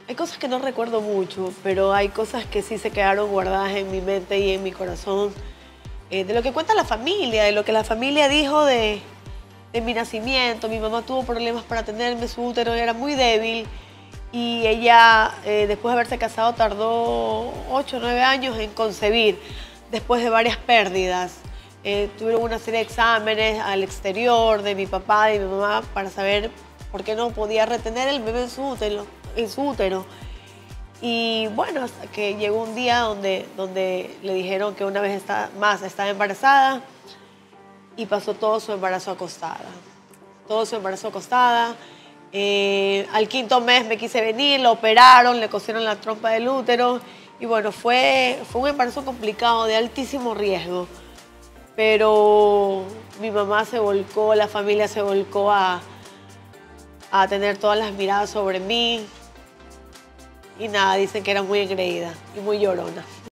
Hay cosas que no recuerdo mucho, pero hay cosas que sí se quedaron guardadas en mi mente y en mi corazón. De lo que cuenta la familia, de lo que la familia dijo de mi nacimiento. Mi mamá tuvo problemas para tenerme, su útero era muy débil y ella, después de haberse casado, tardó 8 o 9 años en concebir, después de varias pérdidas. Tuvieron una serie de exámenes al exterior de mi papá y de mi mamá para saber por qué no podía retener el bebé en su útero. Y bueno, hasta que llegó un día donde le dijeron que una vez más estaba embarazada y pasó todo su embarazo acostada. Todo su embarazo acostada. Al 5.º mes me quise venir, la operaron, le cosieron la trompa del útero. Y bueno, fue un embarazo complicado, de altísimo riesgo. Pero mi mamá se volcó, la familia se volcó a tener todas las miradas sobre mí. Y nada, dicen que era muy engreída y muy llorona.